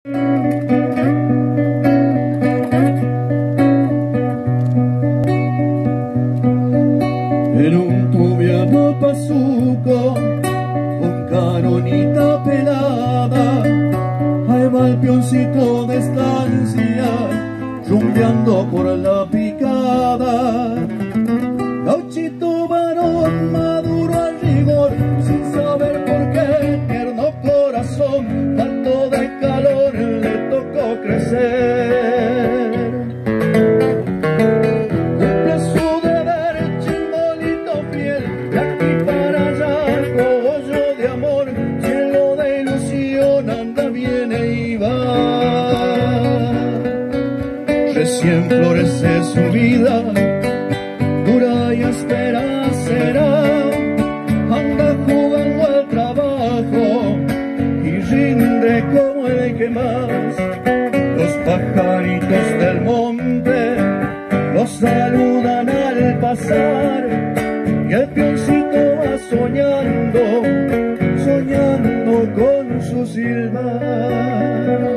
En un tubiano pazuco, con canonita pelada, ahí va el peoncito de estancia, rumbeando por la picada. Gauchito varón maduro al rigor, sin saber por qué, tierno corazón, tanto de calor le tocó crecer. Cumple su deber, chingolito fiel, de aquí para allá, cogollo de amor, cielo de ilusión, anda, viene y va. Recién florece su vida, dura y áspera será, anda jugando al trabajo y rinde como el que más. Los pajaritos del monte los saludan al pasar y el peoncito va soñando, soñando con su silbar.